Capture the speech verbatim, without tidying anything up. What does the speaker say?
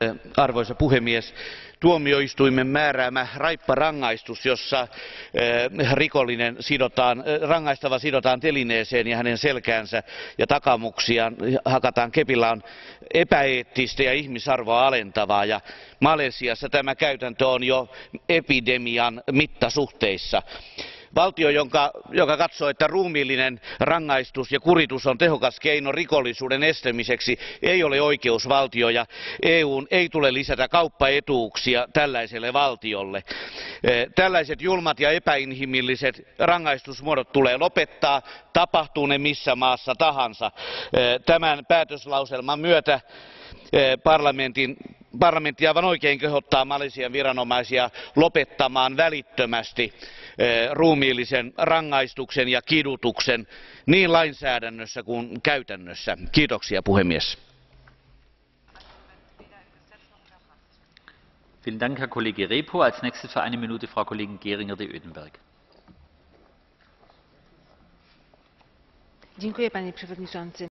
Arvoisa puhemies, tuomioistuimen määräämä raipparangaistus, jossa rikollinen sidotaan, rangaistava sidotaan telineeseen ja hänen selkäänsä ja takamuksiaan hakataan kepillä, on epäeettistä ja ihmisarvoa alentavaa. Ja Malesiassa tämä käytäntö on jo epidemian mittasuhteissa. Valtio, jonka, joka katsoo, että ruumiillinen rangaistus ja kuritus on tehokas keino rikollisuuden estämiseksi, ei ole oikeusvaltio, ja E U:n ei tule lisätä kauppaetuuksia tällaiselle valtiolle. Tällaiset julmat ja epäinhimilliset rangaistusmuodot tulee lopettaa, tapahtuu ne missä maassa tahansa. Tämän päätöslauselman myötä parlamentin Parlamentti aivan oikein kehottaa Malesian viranomaisia lopettamaan välittömästi ruumiillisen rangaistuksen ja kidutuksen niin lainsäädännössä kuin käytännössä. Kiitoksia puhemies. Vielen Dank, Herr Kollege Repo. Als nächstes für eine Minute Frau Kollegin Geringer de Oedenberg. Dziękuję, panie przewodniczący.